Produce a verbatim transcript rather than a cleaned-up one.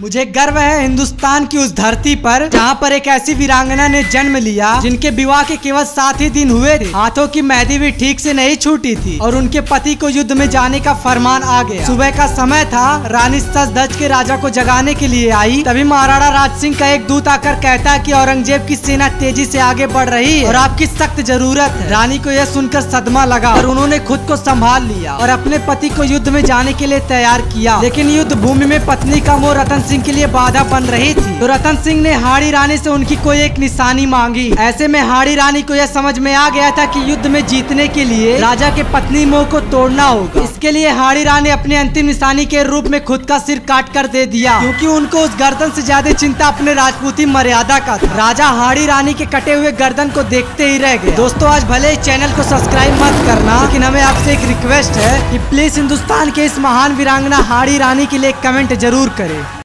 मुझे गर्व है हिंदुस्तान की उस धरती पर जहाँ पर एक ऐसी वीरांगना ने जन्म लिया जिनके विवाह के केवल सात ही दिन हुए थे। हाथों की मेहंदी भी ठीक से नहीं छूटी थी और उनके पति को युद्ध में जाने का फरमान आ गया। सुबह का समय था, रानी सज धज के राजा को जगाने के लिए आई। तभी महाराणा राज सिंह का एक दूत आकर कहता है कि औरंगजेब की सेना तेजी से आगे बढ़ रही है और आपकी सख्त जरूरत है। रानी को यह सुनकर सदमा लगा और उन्होंने खुद को संभाल लिया और अपने पति को युद्ध में जाने के लिए तैयार किया। लेकिन युद्ध भूमि में पत्नी का मोह रतन सिंह के लिए बाधा बन रही थी, तो रतन सिंह ने हाड़ी रानी से उनकी कोई एक निशानी मांगी। ऐसे में हाड़ी रानी को यह समझ में आ गया था कि युद्ध में जीतने के लिए राजा के पत्नी मोह को तोड़ना होगा। इसके लिए हाड़ी रानी अपने अंतिम निशानी के रूप में खुद का सिर काट कर दे दिया, क्योंकि उनको उस गर्दन से ज्यादा चिंता अपने राजपूती मर्यादा का था। राजा हाड़ी रानी के कटे हुए गर्दन को देखते ही रह गए। दोस्तों, आज भले इस चैनल को सब्सक्राइब मत करना, लेकिन हमें आपसे एक रिक्वेस्ट है कि प्लीज हिंदुस्तान के इस महान वीरांगना हाड़ी रानी के लिए कमेंट जरूर करें।